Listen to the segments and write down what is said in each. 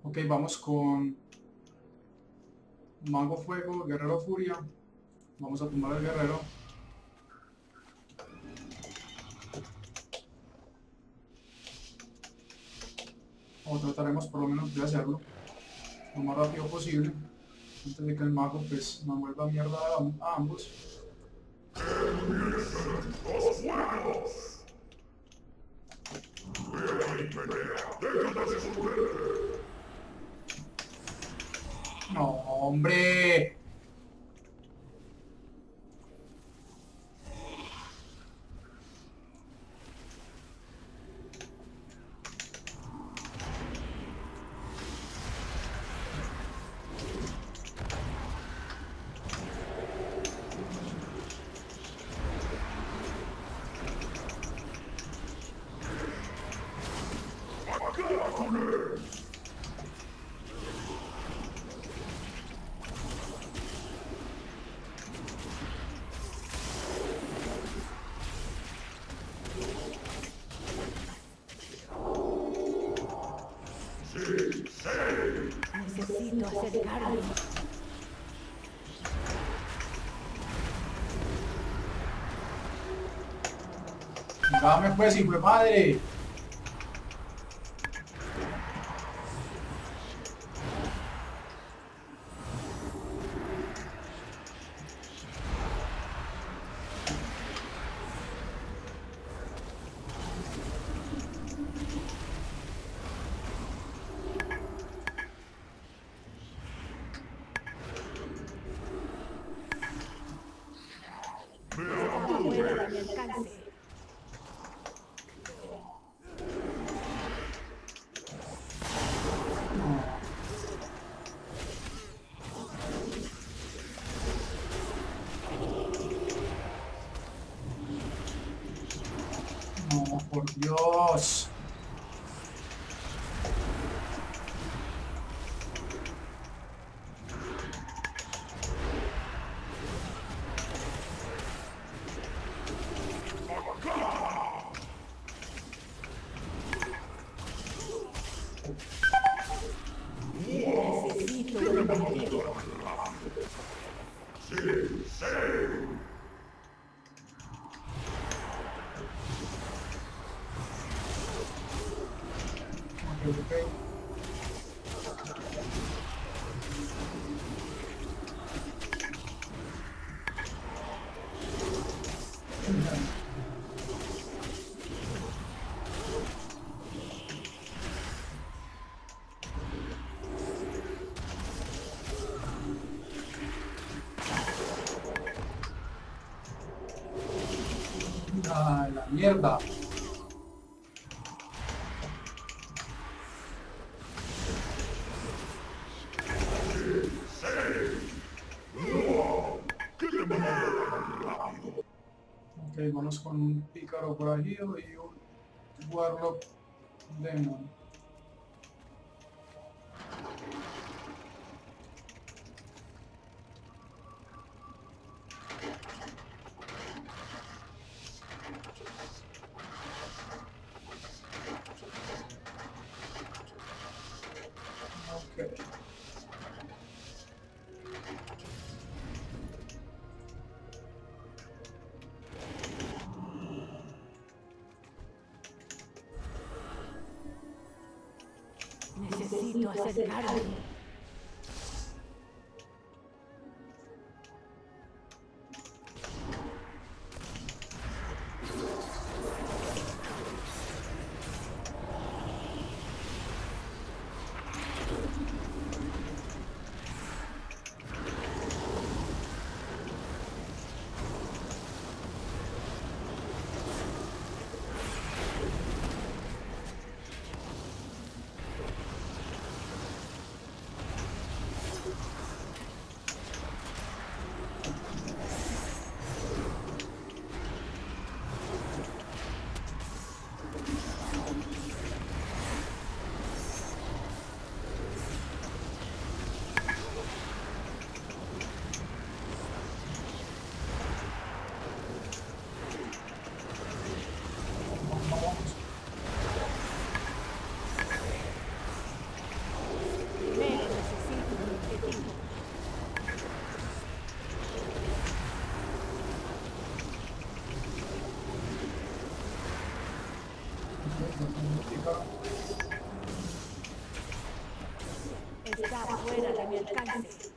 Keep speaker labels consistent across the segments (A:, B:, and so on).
A: Ok, vamos con Mago Fuego, Guerrero Furia. Vamos a tumbar al guerrero. O trataremos por lo menos de hacerlo lo más rápido posible. Antes de que el mago pues nos vuelva mierda a ambos. No, hombre.
B: Necesito acercarme.
A: Dame pues, hijo de madre.
B: Estaba fuera de mi alcance.
A: No, por Dios.
B: Necesito un objetivo.
A: Ok, ok. Ah, la mierda. Ok, vamos con un pícaro forajido y un warlock demon. Ok.
B: Necesito acercarme. Está fuera de mi alcance.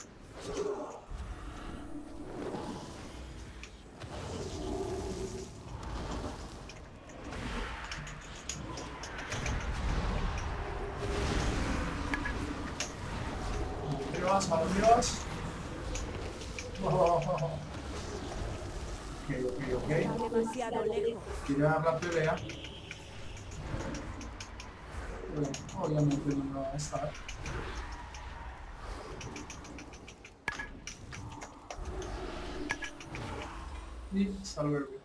A: ¿A dónde vas? Oh. Ok.
B: Está demasiado lejos.
A: Quiere dar la pelea. Pero obviamente no me va a estar. Y hasta luego.